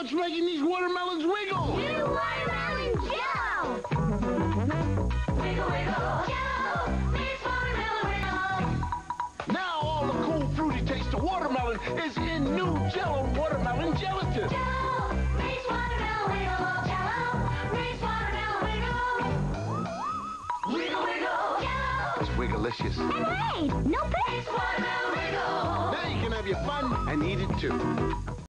what's making these watermelons wiggle? New watermelon Jell-O! Wiggle, wiggle, Jell-O makes watermelon wiggle. Now all the cool, fruity taste of watermelon is in new Jell-O watermelon gelatin. Jell-O makes watermelon wiggle. Jell-O makes watermelon wiggle. Wiggle, wiggle, Jell-O. It's wigglicious. And wait, no bits. Watermelon wiggle. Now you can have your fun and eat it too.